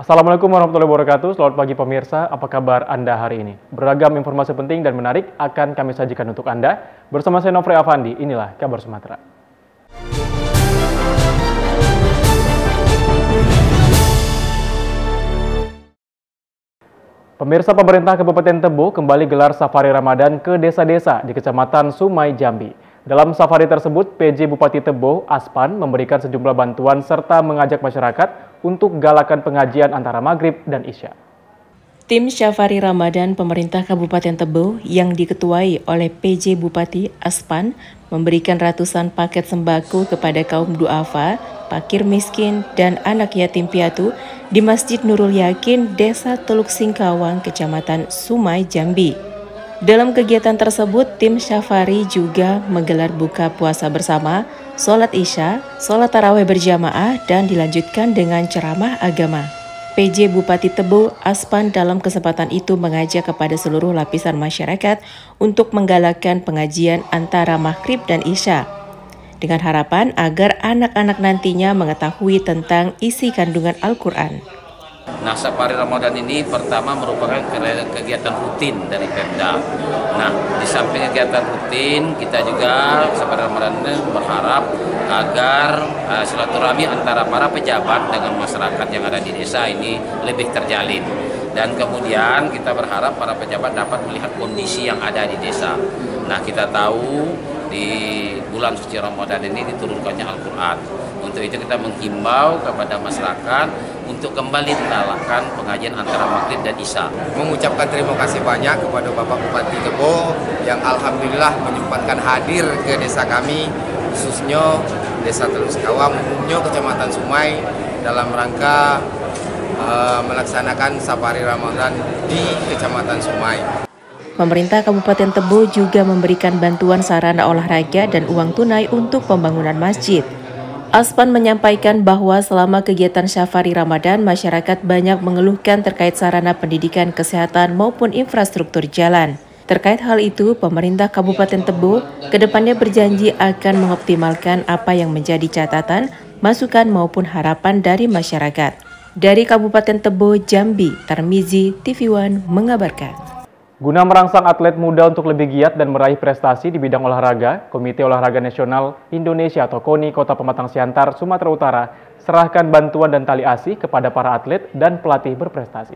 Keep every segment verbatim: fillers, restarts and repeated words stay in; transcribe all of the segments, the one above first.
Assalamualaikum warahmatullahi wabarakatuh. Selamat pagi pemirsa, apa kabar Anda hari ini? Beragam informasi penting dan menarik akan kami sajikan untuk Anda. Bersama saya Nofri Afandi, inilah Kabar Sumatera. Pemirsa, pemerintah Kabupaten Tebo kembali gelar safari Ramadan ke desa-desa di Kecamatan Sumai, Jambi. Dalam safari tersebut, P J Bupati Tebo, Aspan, memberikan sejumlah bantuan serta mengajak masyarakat untuk galakan pengajian antara maghrib dan isya. Tim Safari Ramadan pemerintah Kabupaten Tebo yang diketuai oleh P J Bupati Aspan memberikan ratusan paket sembako kepada kaum duafa, fakir miskin, dan anak yatim piatu di Masjid Nurul Yakin, Desa Teluk Singkawang, Kecamatan Sumai, Jambi. Dalam kegiatan tersebut, tim Safari juga menggelar buka puasa bersama, sholat isya, sholat tarawih berjamaah, dan dilanjutkan dengan ceramah agama. P J Bupati Tebo, Aspan, dalam kesempatan itu mengajak kepada seluruh lapisan masyarakat untuk menggalakkan pengajian antara maghrib dan isya, dengan harapan agar anak-anak nantinya mengetahui tentang isi kandungan Al-Quran. Nah, safari Ramadan ini pertama merupakan kegiatan rutin dari Pemda. Nah, di samping kegiatan rutin, kita juga safari Ramadan ini berharap agar uh, silaturahmi antara para pejabat dengan masyarakat yang ada di desa ini lebih terjalin. Dan kemudian kita berharap para pejabat dapat melihat kondisi yang ada di desa. Nah, kita tahu di bulan suci Ramadan ini diturunkannya Al-Quran. Untuk itu kita menghimbau kepada masyarakat untuk kembali menggalakkan pengajian antara maghrib dan isya. Mengucapkan terima kasih banyak kepada Bapak Bupati Tebo yang alhamdulillah menyempatkan hadir ke desa kami, khususnya Desa Teluk Singkawang, umumnya Kecamatan Sumai, dalam rangka uh, melaksanakan safari Ramadan di Kecamatan Sumai. Pemerintah Kabupaten Tebo juga memberikan bantuan sarana olahraga dan uang tunai untuk pembangunan masjid. Aspan menyampaikan bahwa selama kegiatan Safari Ramadan, masyarakat banyak mengeluhkan terkait sarana pendidikan, kesehatan, maupun infrastruktur jalan. Terkait hal itu, pemerintah Kabupaten Tebo kedepannya berjanji akan mengoptimalkan apa yang menjadi catatan, masukan, maupun harapan dari masyarakat. Dari Kabupaten Tebo, Jambi, Tarmizi, T V One mengabarkan. Guna merangsang atlet muda untuk lebih giat dan meraih prestasi di bidang olahraga, Komite Olahraga Nasional Indonesia atau KONI Kota Pematang Siantar, Sumatera Utara, serahkan bantuan dan tali asi kepada para atlet dan pelatih berprestasi.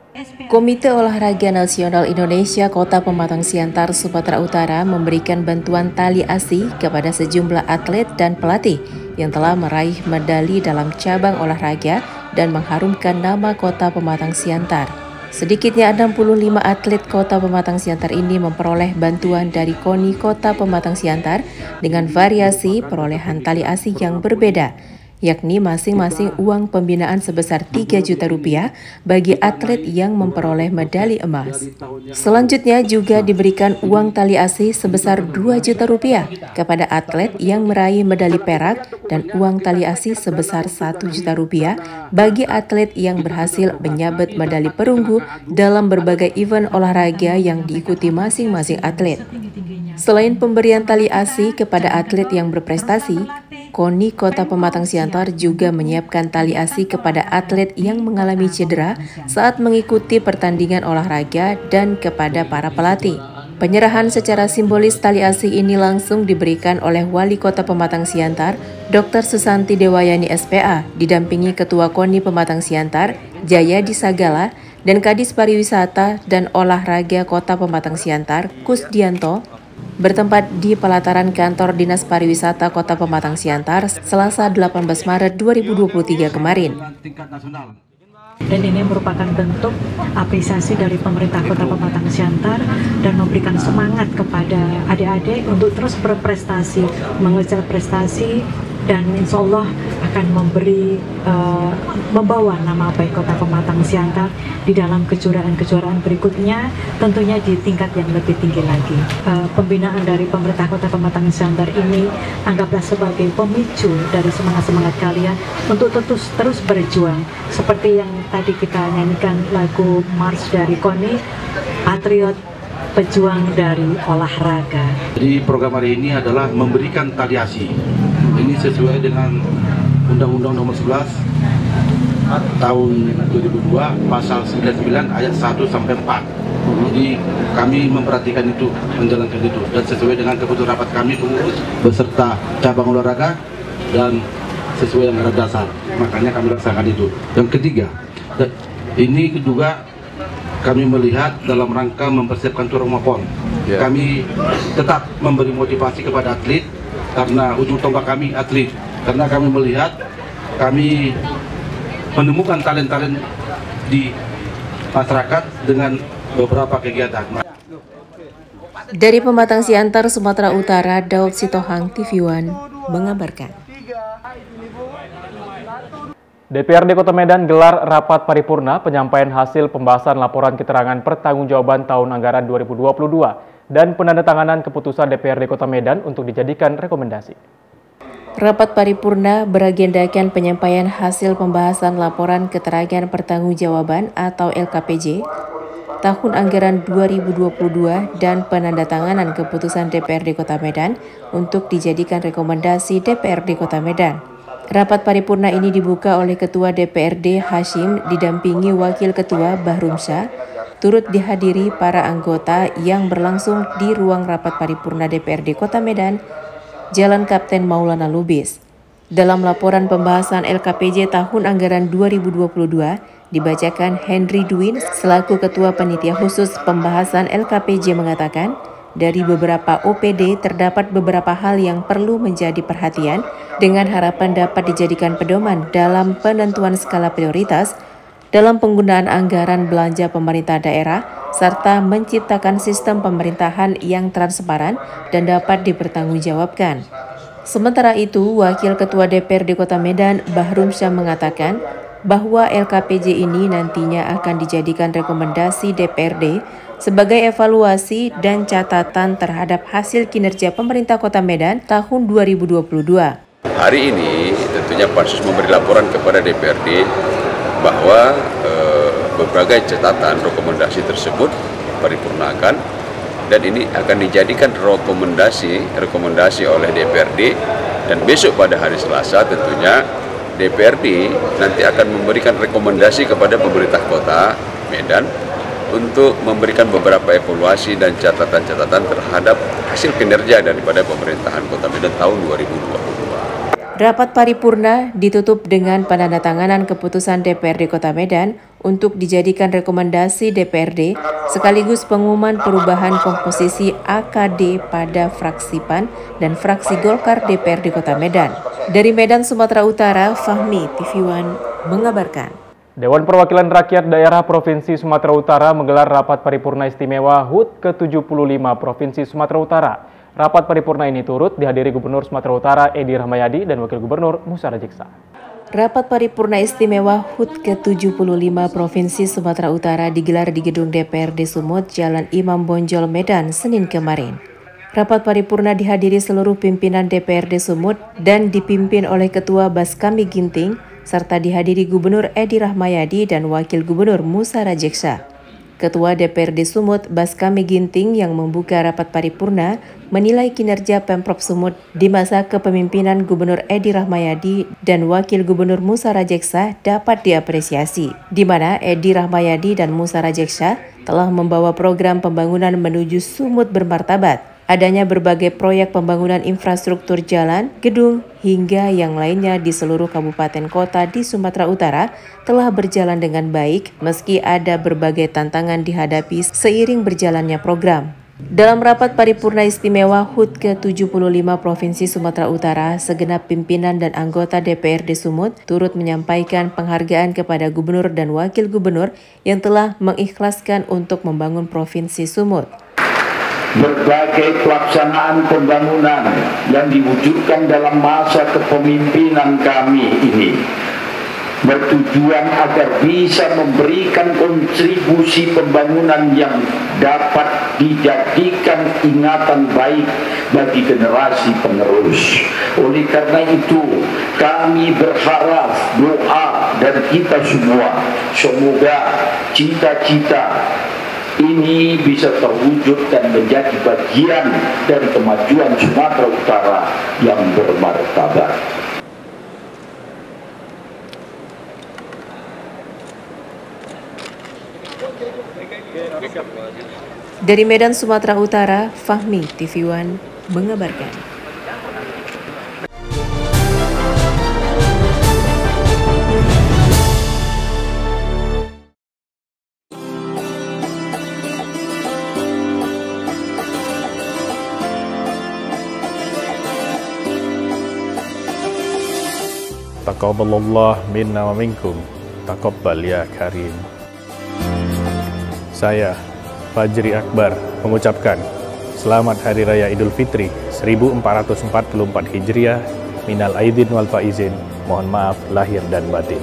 Komite Olahraga Nasional Indonesia Kota Pematang Siantar, Sumatera Utara memberikan bantuan tali asi kepada sejumlah atlet dan pelatih yang telah meraih medali dalam cabang olahraga dan mengharumkan nama Kota Pematang Siantar. Sedikitnya enam puluh lima atlet Kota Pematang Siantar ini memperoleh bantuan dari KONI Kota Pematang Siantar dengan variasi perolehan tali asi yang berbeda, yakni masing-masing uang pembinaan sebesar tiga juta rupiah bagi atlet yang memperoleh medali emas. Selanjutnya juga diberikan uang tali asi sebesar dua juta rupiah kepada atlet yang meraih medali perak dan uang tali asi sebesar satu juta rupiah bagi atlet yang berhasil menyabet medali perunggu dalam berbagai event olahraga yang diikuti masing-masing atlet. Selain pemberian tali asi kepada atlet yang berprestasi, KONI Kota Pematang Siantar juga menyiapkan tali asi kepada atlet yang mengalami cedera saat mengikuti pertandingan olahraga dan kepada para pelatih. Penyerahan secara simbolis tali asi ini langsung diberikan oleh Wali Kota Pematang Siantar, Doktor Susanti Dewayani S P A, didampingi Ketua KONI Pematang Siantar, Jayadi Sagala, dan Kadis Pariwisata dan Olahraga Kota Pematang Siantar, Kusdianto, bertempat di pelataran kantor Dinas Pariwisata Kota Pematang Siantar Selasa delapan belas Maret dua ribu dua puluh tiga kemarin. Dan ini merupakan bentuk apresiasi dari pemerintah Kota Pematang Siantar dan memberikan semangat kepada adik-adik untuk terus berprestasi, mengejar prestasi, dan insya Allah akan memberi uh, membawa nama baik Kota Pematang Siantar di dalam kejuaraan-kejuaraan berikutnya, tentunya di tingkat yang lebih tinggi lagi. Uh, pembinaan dari pemerintah Kota Pematang Siantar ini anggaplah sebagai pemicu dari semangat-semangat kalian untuk terus terus berjuang, seperti yang tadi kita nyanyikan lagu Mars dari KONI, Patriot Pejuang dari Olahraga. Jadi program hari ini adalah memberikan tali asi. Ini sesuai dengan Undang-Undang Nomor sebelas tahun dua ribu dua pasal sembilan puluh sembilan ayat satu sampai empat. Jadi kami memperhatikan itu, menjalankan itu, dan sesuai dengan keputusan rapat kami pengurus beserta cabang olahraga dan sesuai yang ada dasar. Makanya kami laksanakan itu. Yang ketiga, ini juga kami melihat dalam rangka mempersiapkan turun maupun. Yeah. Kami tetap memberi motivasi kepada atlet karena ujung tombak kami atlet. Karena kami melihat kami menemukan talent-talent di masyarakat dengan beberapa kegiatan. Dari Pematang Siantar, Sumatera Utara, Daud Sitohang, T V One mengabarkan. D P R D Kota Medan gelar rapat paripurna penyampaian hasil pembahasan laporan keterangan pertanggungjawaban tahun anggaran dua ribu dua puluh dua dan penandatanganan keputusan D P R D Kota Medan untuk dijadikan rekomendasi. Rapat paripurna beragendakan penyampaian hasil pembahasan laporan keterangan pertanggungjawaban atau L K P J tahun anggaran dua ribu dua puluh dua dan penandatanganan keputusan D P R D Kota Medan untuk dijadikan rekomendasi D P R D Kota Medan. Rapat paripurna ini dibuka oleh Ketua D P R D Hashim didampingi Wakil Ketua Bahrumsyah, turut dihadiri para anggota yang berlangsung di ruang rapat paripurna D P R D Kota Medan, Jalan Kapten Maulana Lubis. Dalam laporan pembahasan L K P J tahun anggaran dua ribu dua puluh dua, dibacakan Henry Dwin selaku Ketua Panitia Khusus Pembahasan L K P J mengatakan, dari beberapa O P D terdapat beberapa hal yang perlu menjadi perhatian dengan harapan dapat dijadikan pedoman dalam penentuan skala prioritas dalam penggunaan anggaran belanja pemerintah daerah serta menciptakan sistem pemerintahan yang transparan dan dapat dipertanggungjawabkan. Sementara itu, Wakil Ketua D P R D Kota Medan, Bahrumsyah mengatakan bahwa L K P J ini nantinya akan dijadikan rekomendasi D P R D sebagai evaluasi dan catatan terhadap hasil kinerja pemerintah Kota Medan tahun dua ribu dua puluh dua. Hari ini tentunya Pansus memberi laporan kepada D P R D bahwa eh, berbagai catatan rekomendasi tersebut paripurnakan dan ini akan dijadikan rekomendasi rekomendasi oleh D P R D, dan besok pada hari Selasa tentunya D P R D nanti akan memberikan rekomendasi kepada pemerintah Kota Medan untuk memberikan beberapa evaluasi dan catatan-catatan terhadap hasil kinerja daripada pemerintahan Kota Medan tahun dua ribu dua puluh dua. Rapat paripurna ditutup dengan penandatanganan keputusan D P R D Kota Medan untuk dijadikan rekomendasi D P R D sekaligus pengumuman perubahan komposisi A K D pada fraksi P A N dan fraksi Golkar D P R D Kota Medan. Dari Medan, Sumatera Utara, Fahmi, T V One mengabarkan. Dewan Perwakilan Rakyat Daerah Provinsi Sumatera Utara menggelar rapat paripurna istimewa H U T ke tujuh puluh lima Provinsi Sumatera Utara. Rapat paripurna ini turut dihadiri Gubernur Sumatera Utara Edi Rahmayadi dan Wakil Gubernur Musa Rajeksa. Rapat paripurna istimewa H U T ke tujuh puluh lima Provinsi Sumatera Utara digelar di Gedung D P R D Sumut, Jalan Imam Bonjol, Medan, Senin kemarin. Rapat paripurna dihadiri seluruh pimpinan D P R D Sumut dan dipimpin oleh Ketua Baskami Ginting, serta dihadiri Gubernur Edi Rahmayadi dan Wakil Gubernur Musa Rajeksa. Ketua D P R D Sumut, Baskami Ginting, yang membuka rapat paripurna, menilai kinerja Pemprov Sumut di masa kepemimpinan Gubernur Edi Rahmayadi dan Wakil Gubernur Musa Rajeksa dapat diapresiasi, di mana Edi Rahmayadi dan Musa Rajeksa telah membawa program pembangunan menuju Sumut bermartabat. Adanya berbagai proyek pembangunan infrastruktur jalan, gedung, hingga yang lainnya di seluruh kabupaten kota di Sumatera Utara telah berjalan dengan baik meski ada berbagai tantangan dihadapi seiring berjalannya program. Dalam rapat paripurna istimewa H U T ke tujuh puluh lima Provinsi Sumatera Utara, segenap pimpinan dan anggota D P R D Sumut turut menyampaikan penghargaan kepada Gubernur dan Wakil Gubernur yang telah mengikhlaskan untuk membangun Provinsi Sumut. Berbagai pelaksanaan pembangunan yang diwujudkan dalam masa kepemimpinan kami ini bertujuan agar bisa memberikan kontribusi pembangunan yang dapat dijadikan ingatan baik bagi generasi penerus. Oleh karena itu, kami berharap doa dari kita semua, semoga cita-cita ini bisa terwujud dan menjadi bagian dari kemajuan Sumatera Utara yang bermartabat. Dari Medan, Sumatera Utara, Fahmi, T V One mengabarkan. Taqabbalallah minna wa minkum. Taqabbal ya karim. Saya, Fajri Akbar, mengucapkan Selamat Hari Raya Idul Fitri seribu empat ratus empat puluh empat Hijriah. Minal aidin wal faizin. Mohon maaf lahir dan batin.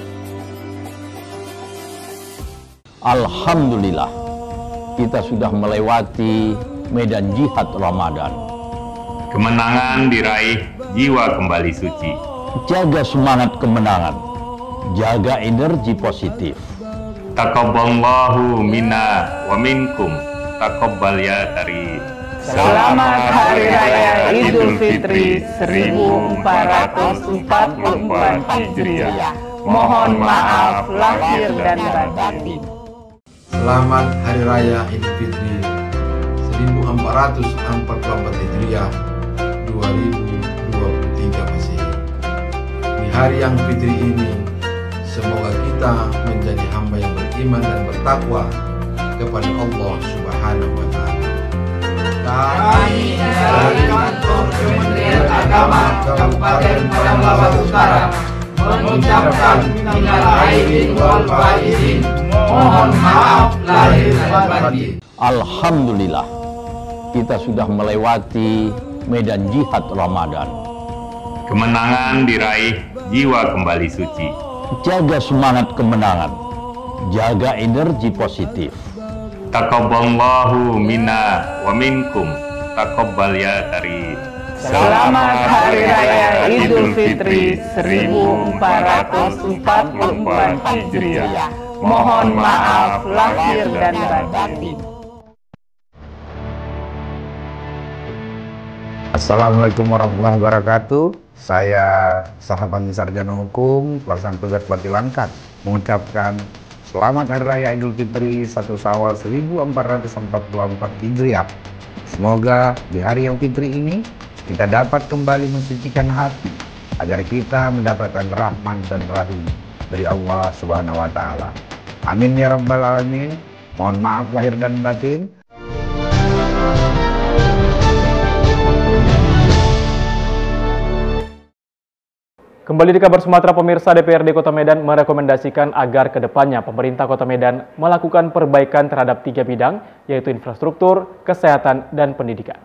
Alhamdulillah, kita sudah melewati medan jihad Ramadan. Kemenangan diraih, jiwa kembali suci. Jaga semangat kemenangan, jaga energi positif. Taqabbalallahu minna wa minkum. Taqabbal ya karim. Selamat Hari Raya Idul Fitri seribu empat ratus empat puluh empat Hijriah. Mohon maaf lahir dan batin. Selamat Hari Raya Idul Fitri seribu empat ratus empat puluh empat Hijriah dua ribu dua puluh tiga Masehi. Di hari yang fitri ini, semoga kita menjadi hamba yang beriman dan bertakwa kepada Allah Subhanahu wa Ta'ala. Kami dari kantor Kementerian Agama Kabupaten Padang Lawas Utara mengucapkan minal aidin wal faizin. Mohon maaf lahir dan batin. Alhamdulillah, kita sudah melewati medan jihad Ramadan. Kemenangan diraih, jiwa kembali suci. Jaga semangat kemenangan, jaga energi positif. Taqabbalallahu minna wa minkum. Taqabbal ya karim. Selamat Hari Raya Idul Fitri seribu empat ratus empat puluh empat Hijriah. Mohon maaf lahir dan batin. Assalamualaikum warahmatullahi wabarakatuh. Saya sahabat sarjana hukum, pelaksana tugas Bupati Langkat, mengucapkan Selamat Hari Raya Idul Fitri satu Syawal seribu empat ratus empat puluh empat Hijriah. Semoga di hari yang fitri ini kita dapat kembali mensucikan hati agar kita mendapatkan rahmat dan rahim dari Allah Subhanahu wa Ta'ala. Amin ya rabbal alamin. Mohon maaf lahir dan batin. Kembali di kabar Sumatera, pemirsa, D P R D Kota Medan merekomendasikan agar kedepannya pemerintah Kota Medan melakukan perbaikan terhadap tiga bidang, yaitu infrastruktur, kesehatan, dan pendidikan.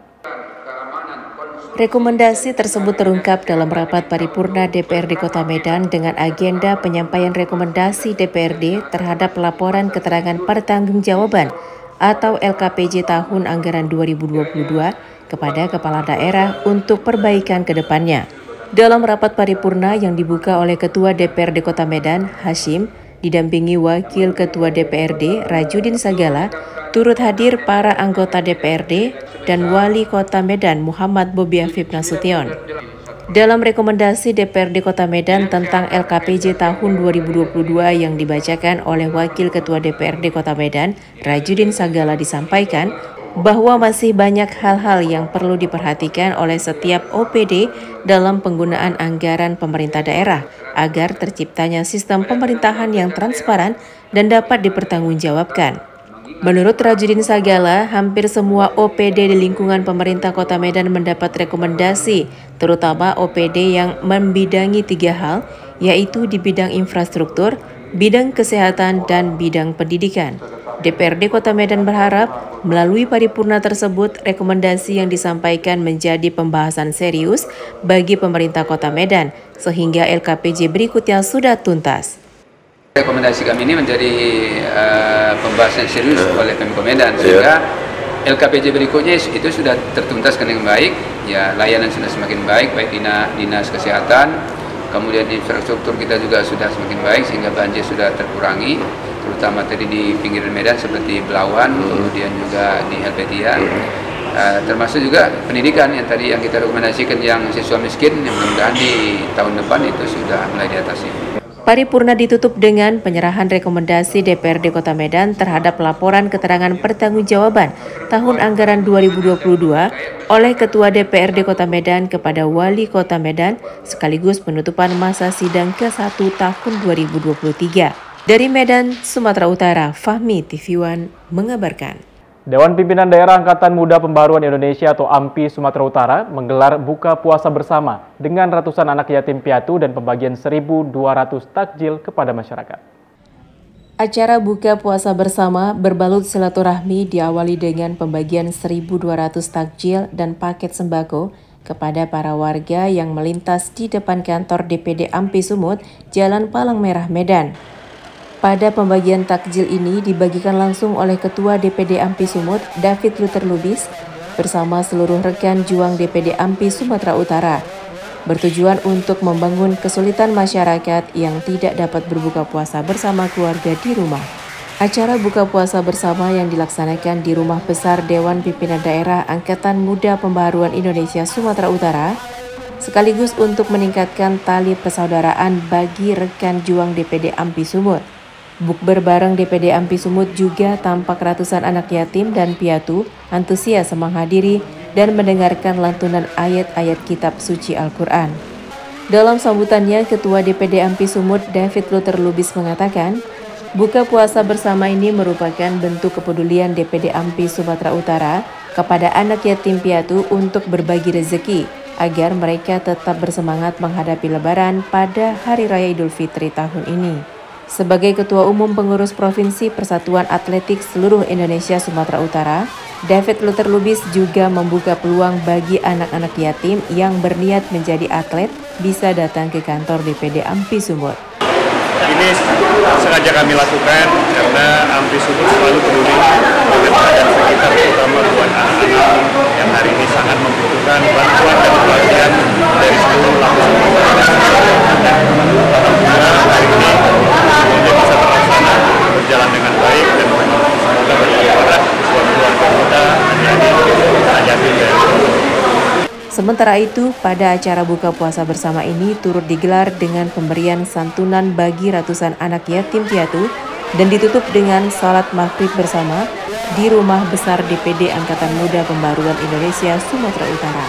Rekomendasi tersebut terungkap dalam rapat paripurna D P R D Kota Medan dengan agenda penyampaian rekomendasi D P R D terhadap laporan keterangan pertanggungjawaban atau L K P J tahun anggaran dua ribu dua puluh dua kepada kepala daerah untuk perbaikan ke depannya. Dalam rapat paripurna yang dibuka oleh Ketua D P R D Kota Medan, Hashim, didampingi Wakil Ketua D P R D, Rajudin Sagala, turut hadir para anggota D P R D dan Wali Kota Medan, Muhammad Bobi Afif Nasution. Dalam rekomendasi D P R D Kota Medan tentang L K P J tahun dua ribu dua puluh dua yang dibacakan oleh Wakil Ketua D P R D Kota Medan, Rajudin Sagala, disampaikan bahwa masih banyak hal-hal yang perlu diperhatikan oleh setiap O P D dalam penggunaan anggaran pemerintah daerah agar terciptanya sistem pemerintahan yang transparan dan dapat dipertanggungjawabkan. Menurut Rajudin Sagala, hampir semua O P D di lingkungan pemerintah Kota Medan mendapat rekomendasi, terutama O P D yang membidangi tiga hal, yaitu di bidang infrastruktur, bidang kesehatan, dan bidang pendidikan. D P R D Kota Medan berharap melalui paripurna tersebut rekomendasi yang disampaikan menjadi pembahasan serius bagi pemerintah Kota Medan sehingga L K P J berikutnya sudah tuntas. Rekomendasi kami ini menjadi uh, pembahasan serius oleh Pemko Medan sehingga L K P J berikutnya itu sudah tertuntaskan dengan baik, ya layanan sudah semakin baik, baik dinas, dinas kesehatan, kemudian infrastruktur kita juga sudah semakin baik sehingga banjir sudah terkurangi, terutama tadi di pinggir Medan seperti Belawan, kemudian juga di Helvetia, uh, termasuk juga pendidikan yang tadi yang kita rekomendasikan yang siswa miskin yang mudah-mudahan di tahun depan itu sudah mulai diatasi. Paripurna ditutup dengan penyerahan rekomendasi D P R D Kota Medan terhadap laporan keterangan pertanggungjawaban tahun anggaran dua ribu dua puluh dua oleh Ketua D P R D Kota Medan kepada Wali Kota Medan sekaligus penutupan masa sidang ke satu tahun dua ribu dua puluh tiga. Dari Medan, Sumatera Utara, Fahmi T V One mengabarkan. Dewan Pimpinan Daerah Angkatan Muda Pembaruan Indonesia atau A M P I Sumatera Utara menggelar buka puasa bersama dengan ratusan anak yatim piatu dan pembagian seribu dua ratus takjil kepada masyarakat. Acara buka puasa bersama berbalut silaturahmi diawali dengan pembagian seribu dua ratus takjil dan paket sembako kepada para warga yang melintas di depan kantor D P D A M P I Sumut, Jalan Palang Merah, Medan. Pada pembagian takjil ini dibagikan langsung oleh Ketua D P D A M P I Sumut, David Luther Lubis, bersama seluruh rekan juang D P D A M P I Sumatera Utara, bertujuan untuk membangun kesulitan masyarakat yang tidak dapat berbuka puasa bersama keluarga di rumah. Acara buka puasa bersama yang dilaksanakan di Rumah Besar Dewan Pimpinan Daerah Angkatan Muda Pembaruan Indonesia Sumatera Utara, sekaligus untuk meningkatkan tali persaudaraan bagi rekan juang D P D A M P I Sumut. Bukber bareng D P D A M P I Sumut juga tampak ratusan anak yatim dan piatu antusias menghadiri dan mendengarkan lantunan ayat-ayat kitab suci Al-Quran. Dalam sambutannya, Ketua D P D A M P I Sumut David Luther Lubis mengatakan, buka puasa bersama ini merupakan bentuk kepedulian D P D A M P I Sumatera Utara kepada anak yatim piatu untuk berbagi rezeki agar mereka tetap bersemangat menghadapi Lebaran pada Hari Raya Idul Fitri tahun ini. Sebagai Ketua Umum Pengurus Provinsi Persatuan Atletik Seluruh Indonesia Sumatera Utara, David Luther Lubis juga membuka peluang bagi anak-anak yatim yang berniat menjadi atlet bisa datang ke kantor D P D A M P I Sumut. Ini sengaja kami lakukan karena A M P I Sumut selalu peduli dengan keadaan sekitar, terutama buat anak-anak yang hari ini sangat membutuhkan bantuan dan perhatian dari seluruh lapisan masyarakat. Alhamdulillah hari ini semuanya bisa terlaksana, berjalan dengan baik dan semoga bermanfaat buat keluarga kita, adik-adik, anak yatim dan Sementara itu, pada acara buka puasa bersama ini turut digelar dengan pemberian santunan bagi ratusan anak yatim piatu dan ditutup dengan salat maghrib bersama di Rumah Besar D P D Angkatan Muda Pembaruan Indonesia Sumatera Utara.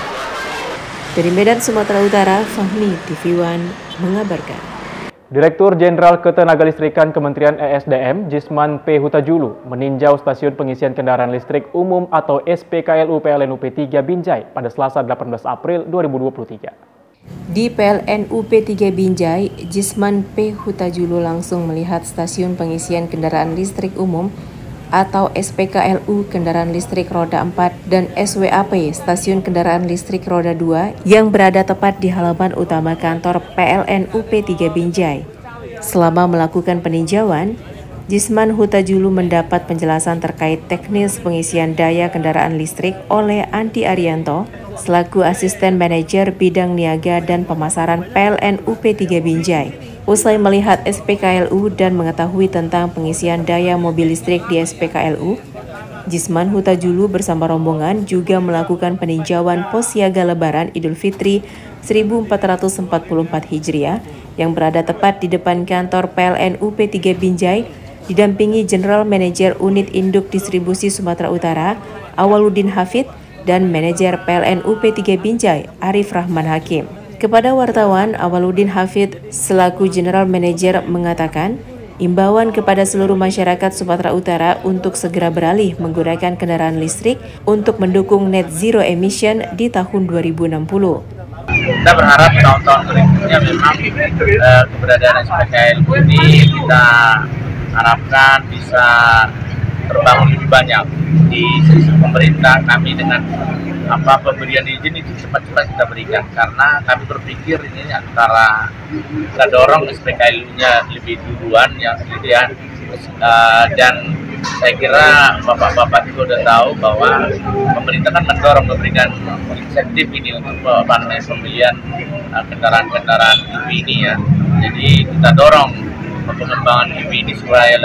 Dari Medan, Sumatera Utara, Fahmi T V One mengabarkan. Direktur Jenderal Ketenagalistrikan Kementerian E S D M, Jisman P. Hutajulu, meninjau stasiun pengisian kendaraan listrik umum atau S P K L U P L N U P tiga Binjai pada Selasa delapan belas April dua ribu dua puluh tiga. Di P L N U P tiga Binjai, Jisman P. Hutajulu langsung melihat stasiun pengisian kendaraan listrik umum atau S P K L U kendaraan listrik roda empat dan S W A P stasiun kendaraan listrik roda dua yang berada tepat di halaman utama kantor P L N U P tiga Binjai. Selama melakukan peninjauan, Jisman Hutajulu mendapat penjelasan terkait teknis pengisian daya kendaraan listrik oleh Andi Arianto selaku Asisten Manajer Bidang Niaga dan Pemasaran P L N U P tiga Binjai. Usai melihat S P K L U dan mengetahui tentang pengisian daya mobil listrik di S P K L U, Jisman Hutajulu bersama rombongan juga melakukan peninjauan pos siaga Lebaran Idul Fitri seribu empat ratus empat puluh empat Hijriah yang berada tepat di depan kantor P L N U P tiga Binjai, didampingi General Manager Unit Induk Distribusi Sumatera Utara, Awaludin Hafid, dan Manajer P L N U P tiga Binjai, Arif Rahman Hakim. Kepada wartawan, Awaludin Hafid selaku General Manager mengatakan, imbauan kepada seluruh masyarakat Sumatera Utara untuk segera beralih menggunakan kendaraan listrik untuk mendukung net zero emission di tahun dua ribu enam puluh. Kita berharap tahun-tahun berikutnya memang eh, keberadaan S P K L U ini kita harapkan bisa terbangun lebih banyak di sisi pemerintah. Kami dengan apa pemberian izin itu cepat-cepat kita berikan karena kami berpikir ini antara kita dorong S P K L U-nya lebih duluan yang gitu ya, uh, dan saya kira bapak-bapak juga udah tahu bahwa pemerintah kan mendorong memberikan insentif ini untuk apa namanya pembelian kendaraan-kendaraan E V ini ya. Jadi kita dorong pengembangan E V ini supaya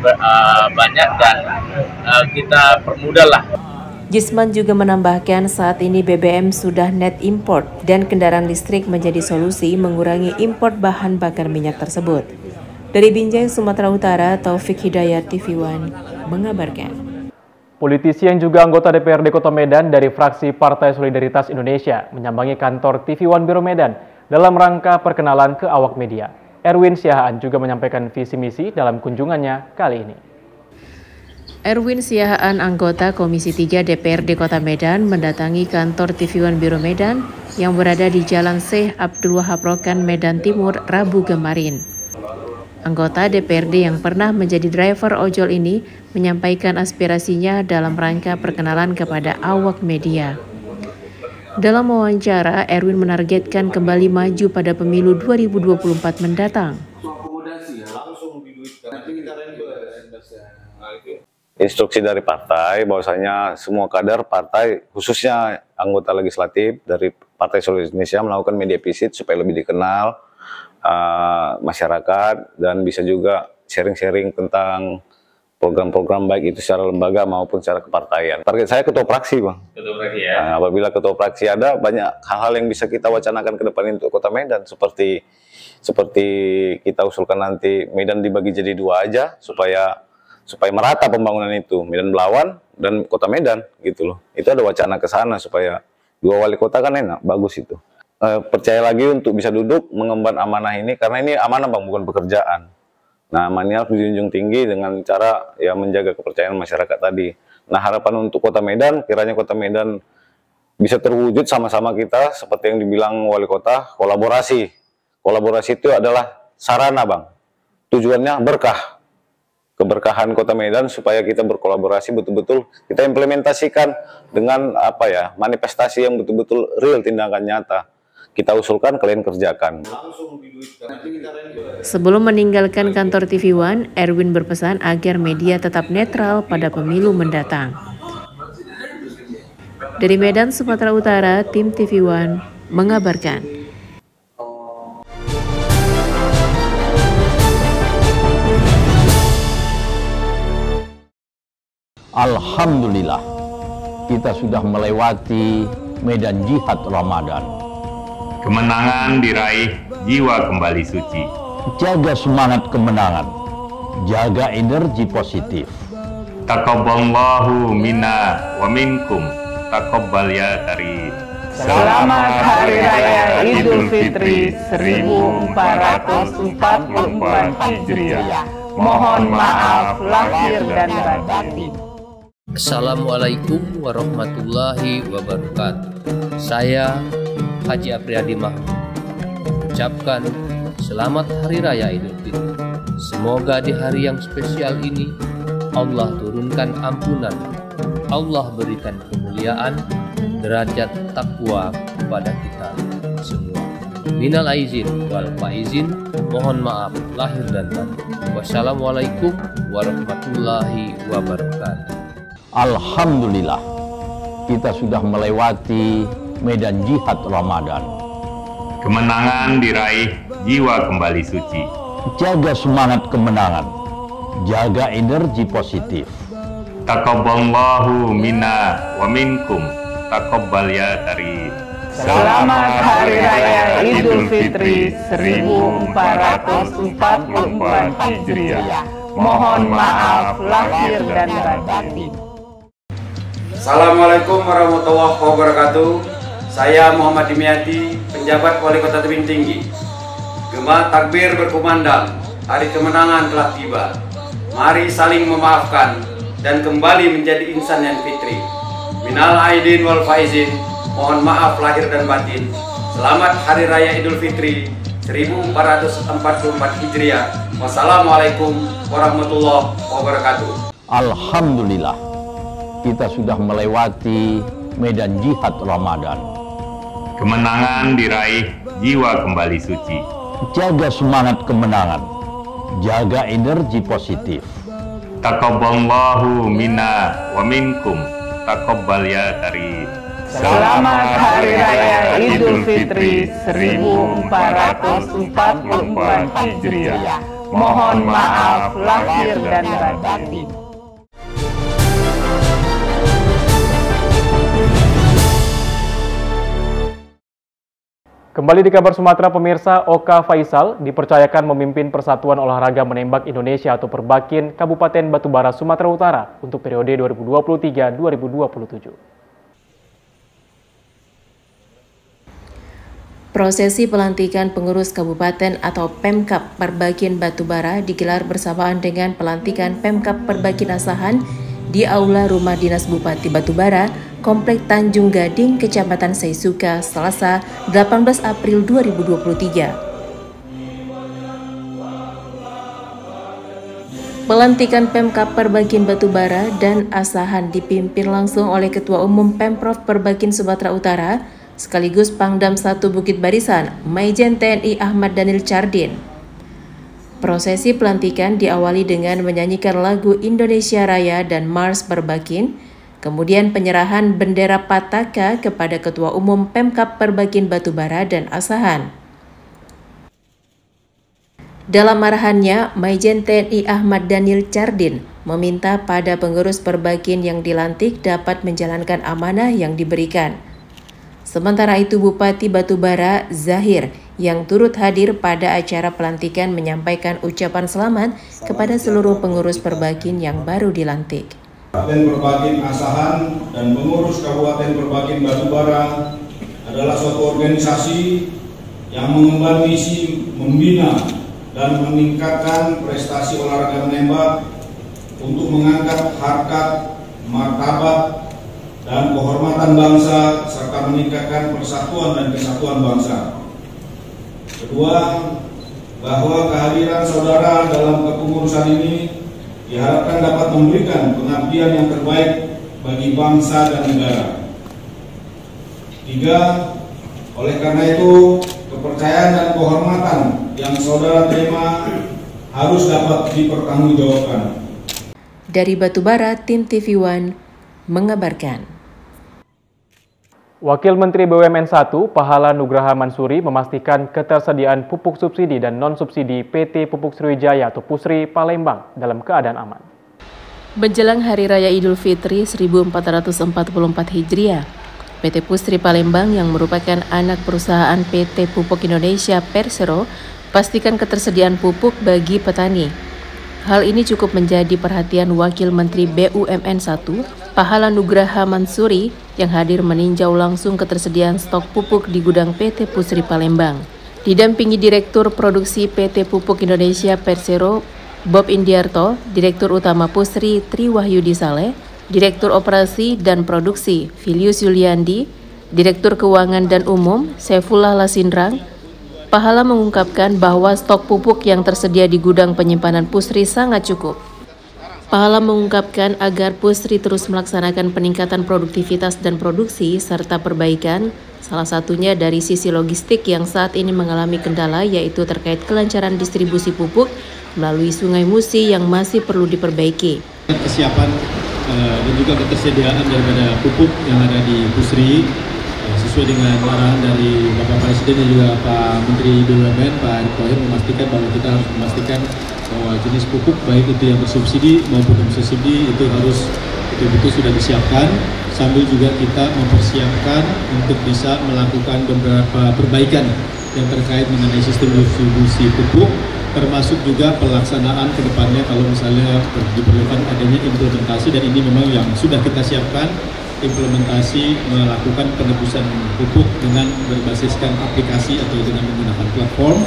uh, banyak dan uh, kita permudahlah. Jisman juga menambahkan saat ini B B M sudah net import dan kendaraan listrik menjadi solusi mengurangi import bahan bakar minyak tersebut. Dari Binjai, Sumatera Utara, Taufik Hidayat, T V One, mengabarkan. Politisi yang juga anggota D P R D Kota Medan dari fraksi Partai Solidaritas Indonesia menyambangi kantor T V One Biro Medan dalam rangka perkenalan ke awak media. Erwin Siahaan juga menyampaikan visi misi dalam kunjungannya kali ini. Erwin Siahaan, anggota Komisi tiga D P R D Kota Medan, mendatangi kantor T V One Biro Medan yang berada di Jalan Syekh Abdul Wahab Rokan, Medan Timur, Rabu kemarin. Anggota D P R D yang pernah menjadi driver ojol ini menyampaikan aspirasinya dalam rangka perkenalan kepada awak media. Dalam wawancara, Erwin menargetkan kembali maju pada pemilu dua ribu dua puluh empat mendatang. Instruksi dari partai bahwasanya semua kader partai, khususnya anggota legislatif dari Partai Solidaritas Indonesia, melakukan media visit supaya lebih dikenal uh, masyarakat dan bisa juga sharing-sharing tentang program-program baik itu secara lembaga maupun secara kepartaian. Target saya ketua fraksi, Bang. Ketua fraksi ya. Nah, apabila ketua fraksi ada, banyak hal-hal yang bisa kita wacanakan ke depan untuk Kota Medan, seperti seperti kita usulkan nanti Medan dibagi jadi dua aja supaya supaya merata pembangunan itu, Medan Belawan dan Kota Medan gitu loh. Itu ada wacana ke sana supaya dua wali kota kan enak, bagus itu. E, percaya lagi untuk bisa duduk mengemban amanah ini, karena ini amanah, Bang, bukan pekerjaan. Nah, amanahnya harus dijunjung tinggi dengan cara ya menjaga kepercayaan masyarakat tadi. Nah, harapan untuk Kota Medan, kiranya Kota Medan bisa terwujud sama-sama kita, seperti yang dibilang wali kota, kolaborasi. Kolaborasi itu adalah sarana, Bang. Tujuannya berkah. Keberkahan Kota Medan supaya kita berkolaborasi betul-betul kita implementasikan dengan apa ya, manifestasi yang betul-betul real, tindakan nyata. Kita usulkan, kalian kerjakan. Sebelum meninggalkan kantor T V One, Erwin berpesan agar media tetap netral pada pemilu mendatang. Dari Medan, Sumatera Utara, tim T V One mengabarkan. Alhamdulillah, kita sudah melewati medan jihad Ramadan. Kemenangan diraih, jiwa kembali suci. Jaga semangat kemenangan, jaga energi positif. Taqabbalallahu minna wa minkum, taqabbal ya karim. Selamat Hari Raya Idul Fitri seribu empat ratus empat puluh empat Hijriah. Mohon maaf lahir dan batin. Assalamualaikum warahmatullahi wabarakatuh. Saya Haji Apriyadi Mahmud ucapkan selamat Hari Raya Idul Fitri. Semoga di hari yang spesial ini Allah turunkan ampunan, Allah berikan kemuliaan, derajat takwa kepada kita semua. Minal aizin wal faizin, mohon maaf lahir dan batin. Wassalamualaikum warahmatullahi wabarakatuh. Alhamdulillah, kita sudah melewati medan jihad Ramadan. Kemenangan diraih, jiwa kembali suci. Jaga semangat kemenangan, jaga energi positif. Taqabbalallahu minna wa minkum, taqabbal ya karim. Selamat Hari Raya Idul Fitri seribu empat ratus empat puluh empat Hijriah. Mohon maaf lahir dan batin. Assalamualaikum warahmatullahi wabarakatuh. Saya Muhammad Dimyati, penjabat Wali Kota Tebing Tinggi. Gema takbir berkumandang, hari kemenangan telah tiba. Mari saling memaafkan dan kembali menjadi insan yang fitri. Minal aidin wal faizin, mohon maaf lahir dan batin. Selamat Hari Raya Idul Fitri seribu empat ratus empat puluh empat Hijriah. Wassalamualaikum warahmatullahi wabarakatuh. Alhamdulillah, kita sudah melewati medan jihad Ramadan. Kemenangan diraih, jiwa kembali suci. Jaga semangat kemenangan, jaga energi positif. Taqabbalallahu minna wa minkum, taqabbal ya karim. Selamat Hari Raya Idul Fitri seribu empat ratus empat puluh empat Hijriah. Mohon maaf lahir dan batin. Kembali di kabar Sumatera, pemirsa, Oka Faisal dipercayakan memimpin Persatuan Olahraga Menembak Indonesia atau Perbakin Kabupaten Batubara, Sumatera Utara untuk periode dua ribu dua puluh tiga sampai dua ribu dua puluh tujuh. Prosesi pelantikan pengurus kabupaten atau Pemkab Perbakin Batubara digelar bersamaan dengan pelantikan Pemkab Perbakin Asahan di Aula Rumah Dinas Bupati Batubara, Komplek Tanjung Gading, Kecamatan Seisuka, Selasa, delapan belas April dua ribu dua puluh tiga. Pelantikan Pemkab Perbakin Batubara dan Asahan dipimpin langsung oleh Ketua Umum Pemprov Perbakin Sumatera Utara, sekaligus Pangdam satu Bukit Barisan, Maijen T N I Ahmad Daniel Chardin. Prosesi pelantikan diawali dengan menyanyikan lagu Indonesia Raya dan Mars Perbakin, kemudian penyerahan bendera Pataka kepada Ketua Umum Pemkab Perbakin Batubara dan Asahan. Dalam arahannya, Maijen T N I Ahmad Daniel Chardin meminta pada pengurus Perbakin yang dilantik dapat menjalankan amanah yang diberikan. Sementara itu, Bupati Batubara Zahir yang turut hadir pada acara pelantikan menyampaikan ucapan selamat kepada seluruh pengurus Perbakin yang baru dilantik. Kabupaten Perbakin Asahan dan pengurus Kabupaten Perbakin Batubara adalah suatu organisasi yang mengemban misi membina dan meningkatkan prestasi olahraga menembak untuk mengangkat harkat, martabat, dan kehormatan bangsa serta meningkatkan persatuan dan kesatuan bangsa. Kedua, bahwa kehadiran saudara dalam kepengurusan ini diharapkan dapat memberikan pengabdian yang terbaik bagi bangsa dan negara. Tiga, oleh karena itu kepercayaan dan kehormatan yang saudara terima harus dapat dipertanggungjawabkan. Dari Batubara, tim T V One mengabarkan. Wakil Menteri B U M N satu, Pahala Nugraha Mansuri, memastikan ketersediaan pupuk subsidi dan non-subsidi P T Pupuk Sriwijaya atau Pusri Palembang dalam keadaan aman. Menjelang Hari Raya Idul Fitri seribu empat ratus empat puluh empat Hijriah, P T Pusri Palembang yang merupakan anak perusahaan P T Pupuk Indonesia Persero pastikan ketersediaan pupuk bagi petani. Hal ini cukup menjadi perhatian Wakil Menteri B U M N satu, Pahala Nugraha Mansuri, yang hadir meninjau langsung ketersediaan stok pupuk di gudang P T Pusri Palembang. Didampingi Direktur Produksi P T Pupuk Indonesia Persero, Bob Indiarto, Direktur Utama Pusri Triwahyudi Saleh, Direktur Operasi dan Produksi Filius Yuliandi, Direktur Keuangan dan Umum Saifullah Lasindrang. Pahala mengungkapkan bahwa stok pupuk yang tersedia di gudang penyimpanan Pusri sangat cukup. Pahala mengungkapkan agar Pusri terus melaksanakan peningkatan produktivitas dan produksi serta perbaikan, salah satunya dari sisi logistik yang saat ini mengalami kendala, yaitu terkait kelancaran distribusi pupuk melalui Sungai Musi yang masih perlu diperbaiki. Kesiapan uh, dan juga ketersediaan daripada pupuk yang ada di Pusri sesuai dengan arahan dari Bapak Presiden dan juga Pak Menteri B U M N, Pak Erick Thohir, memastikan bahwa kita harus memastikan bahwa jenis pupuk baik itu yang bersubsidi maupun non subsidi itu harus betul-betul sudah disiapkan, sambil juga kita mempersiapkan untuk bisa melakukan beberapa perbaikan yang terkait mengenai sistem distribusi pupuk, termasuk juga pelaksanaan ke depannya kalau misalnya diperlukan adanya implementasi, dan ini memang yang sudah kita siapkan, implementasi melakukan penebusan pupuk dengan berbasiskan aplikasi atau dengan menggunakan platform.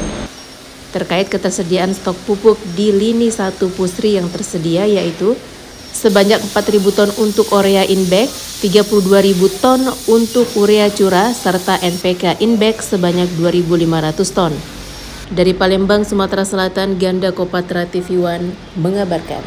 Terkait ketersediaan stok pupuk di lini satu Pusri yang tersedia, yaitu sebanyak empat ribu ton untuk urea in-bag, tiga puluh dua ribu ton untuk urea curah, serta N P K in-bag sebanyak dua ribu lima ratus ton. Dari Palembang, Sumatera Selatan, Ganda Kopatra T V One mengabarkan.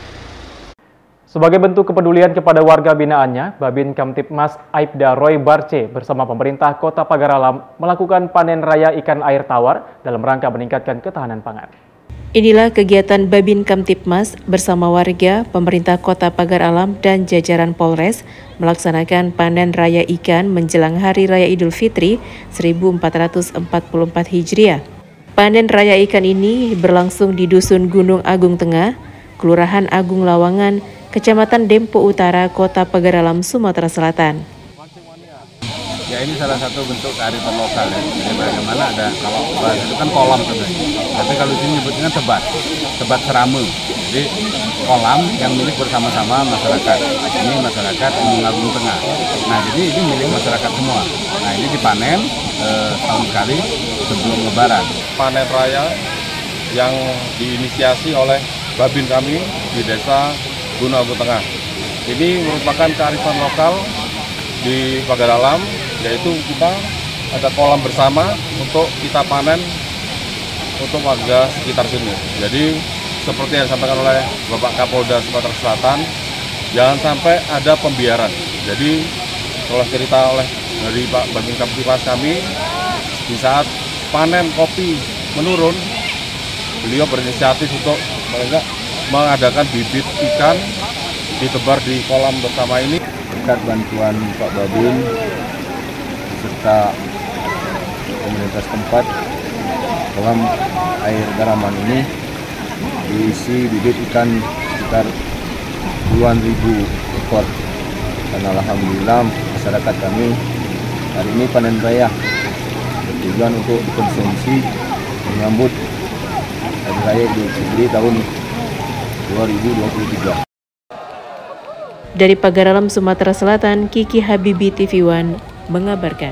Sebagai bentuk kepedulian kepada warga binaannya, Babin Kamtipmas Aibda Roy Barce bersama pemerintah Kota Pagar Alam melakukan panen raya ikan air tawar dalam rangka meningkatkan ketahanan pangan. Inilah kegiatan Babin Kamtipmas bersama warga, pemerintah Kota Pagar Alam, dan jajaran Polres melaksanakan panen raya ikan menjelang Hari Raya Idul Fitri seribu empat ratus empat puluh empat Hijriah. Panen raya ikan ini berlangsung di Dusun Gunung Agung Tengah, Kelurahan Agung Lawangan, Kecamatan Dempo Utara, Kota Pagar Alam, Sumatera Selatan. Ya ini salah satu bentuk kearifan lokal ya. Jadi bagaimana ada, kalau bahasa itu kan kolam sebenarnya. Tapi kalau di sini nyebutnya tebat, tebat serame. Jadi kolam yang milik bersama-sama masyarakat. Ini masyarakat Tulungagung Tengah. Nah jadi ini milik masyarakat semua. Nah ini dipanen eh, tahun sekali sebelum Lebaran. Panen raya yang diinisiasi oleh Babin kami di Desa Tulungagung Tengah. Ini merupakan kearifan lokal di Pagaralam, yaitu kita ada kolam bersama untuk kita panen untuk warga sekitar sini. Jadi seperti yang disampaikan oleh Bapak Kapolda Sumatera Selatan, jangan sampai ada pembiaran. Jadi oleh cerita oleh dari Pak Babin Kaptipas kami, di saat panen kopi menurun, beliau berinisiatif untuk mereka mengadakan bibit ikan ditebar di kolam bersama ini. Berkat bantuan Pak Babin serta komunitas tempat, kolam air garaman ini diisi bibit ikan sekitar puluhan ribu ekor. Dan alhamdulillah masyarakat kami hari ini panen raya bertujuan untuk dikonsumsi menyambut hari raya Idul Fitri tahun dua ribu dua puluh tiga. Dari Pagaralam, Sumatera Selatan, Kiki Habibi T V One mengabarkan.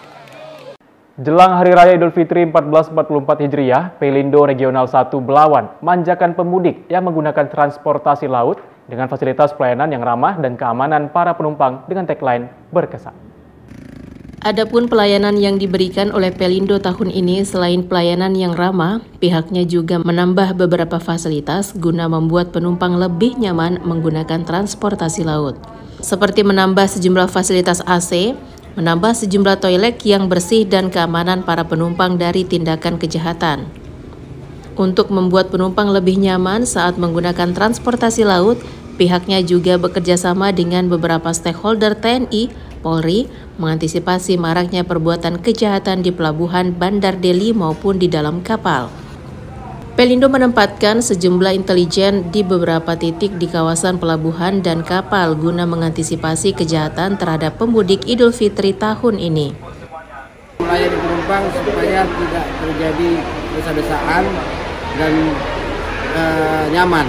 Jelang Hari Raya Idul Fitri seribu empat ratus empat puluh empat Hijriah, Pelindo Regional satu Belawan manjakan pemudik yang menggunakan transportasi laut dengan fasilitas pelayanan yang ramah dan keamanan para penumpang dengan tagline berkesan. Adapun pelayanan yang diberikan oleh Pelindo tahun ini selain pelayanan yang ramah, pihaknya juga menambah beberapa fasilitas guna membuat penumpang lebih nyaman menggunakan transportasi laut. Seperti menambah sejumlah fasilitas A C, menambah sejumlah toilet yang bersih dan keamanan para penumpang dari tindakan kejahatan. Untuk membuat penumpang lebih nyaman saat menggunakan transportasi laut, pihaknya juga bekerja sama dengan beberapa stakeholder T N I, Polri, mengantisipasi maraknya perbuatan kejahatan di pelabuhan Bandar Deli maupun di dalam kapal. Pelindo menempatkan sejumlah intelijen di beberapa titik di kawasan pelabuhan dan kapal guna mengantisipasi kejahatan terhadap pemudik Idul Fitri tahun ini. Melayani penumpang supaya tidak terjadi desa-desaan dan e, nyaman.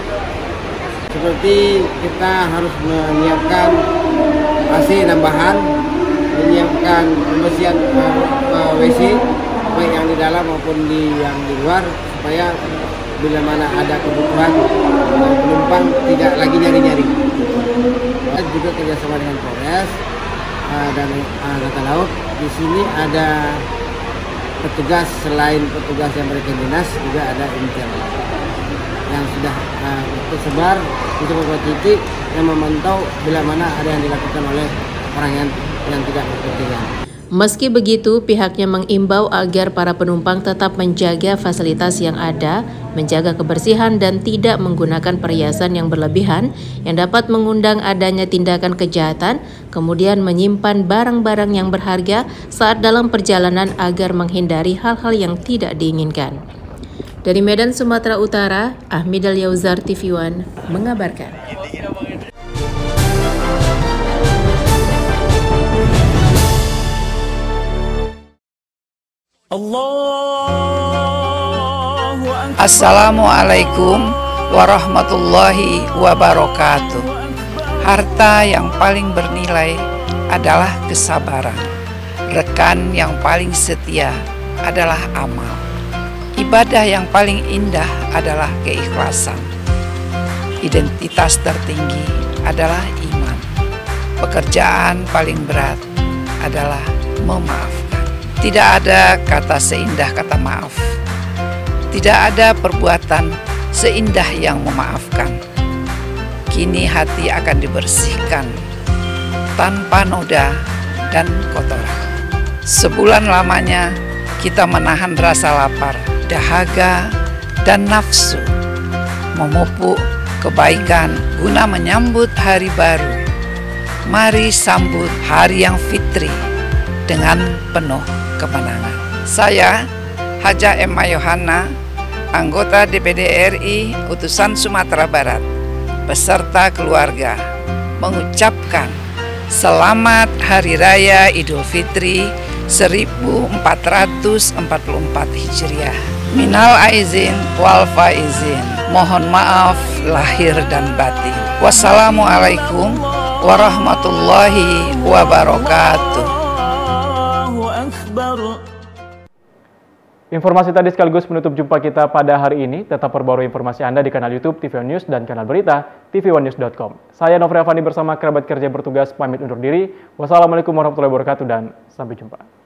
Seperti kita harus menyiapkan A C tambahan, menyiapkan pembersihan uh, W C baik yang di dalam maupun di yang di luar, supaya bila mana ada kebutuhan uh, penumpang tidak lagi nyari-nyari. Kita juga kerjasama dengan Polres uh, dan Angkatan uh, Laut. Di sini ada petugas, selain petugas yang berdinas juga ada intel yang sudah uh, tersebar di beberapa titik yang memantau bila mana ada yang dilakukan oleh orang yang, yang tidak berkepentingan. Meski begitu, pihaknya mengimbau agar para penumpang tetap menjaga fasilitas yang ada, menjaga kebersihan dan tidak menggunakan perhiasan yang berlebihan yang dapat mengundang adanya tindakan kejahatan, kemudian menyimpan barang-barang yang berharga saat dalam perjalanan agar menghindari hal-hal yang tidak diinginkan. Dari Medan, Sumatera Utara, Ahmidal Yauzar T V One mengabarkan. Assalamualaikum warahmatullahi wabarakatuh. Harta yang paling bernilai adalah kesabaran. Rekan yang paling setia adalah amal. Ibadah yang paling indah adalah keikhlasan. Identitas tertinggi adalah iman. Pekerjaan paling berat adalah memaafkan. Tidak ada kata seindah kata maaf. Tidak ada perbuatan seindah yang memaafkan. Kini hati akan dibersihkan tanpa noda dan kotoran. Sebulan lamanya kita menahan rasa lapar, dahaga, dan nafsu, memupuk kebaikan guna menyambut hari baru. Mari sambut hari yang fitri dengan penuh kemenangan. Saya, Haja Emma Yohana, anggota D P D R I utusan Sumatera Barat, beserta keluarga, mengucapkan Selamat Hari Raya Idul Fitri seribu empat ratus empat puluh empat Hijriah. Minal aizin wal faizin. Mohon maaf lahir dan batin. Wassalamualaikum warahmatullahi wabarakatuh. Informasi tadi sekaligus menutup jumpa kita pada hari ini. Tetap perbarui informasi Anda di kanal YouTube T V One News dan kanal berita T V One News dot com. Saya Novri Avandi bersama kerabat kerja bertugas pamit undur diri. Wassalamualaikum warahmatullahi wabarakatuh dan sampai jumpa.